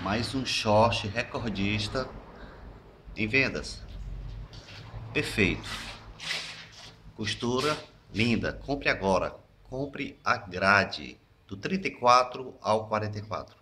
Mais um short recordista em vendas. Perfeito. Costura linda. Compre agora. Compre a grade do 34 ao 44.